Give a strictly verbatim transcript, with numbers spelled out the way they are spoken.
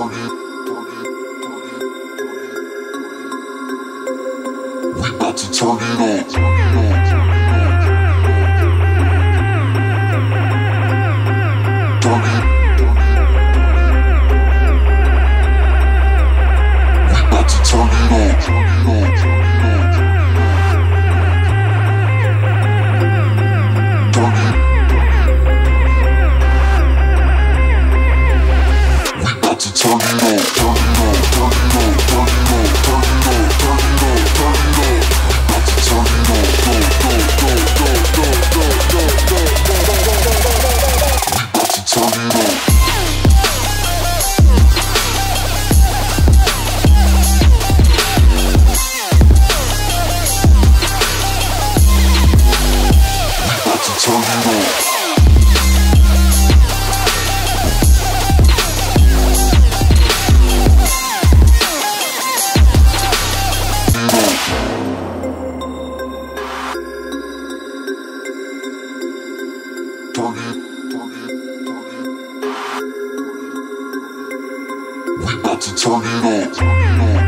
turn it. We about to turn it on. Turn it. We about to turn it on. Turn it. We about to turn it on. Turn it on. Turn it on. Turn it on. Turn it on. Turn it on. Turn it on. We about to turn it on. Go, go, go, go, go, go, go, go, go, go, go, go, go. We about to turn it on. Turn it on. Turn it, turn it, turn it. We about to turn it on.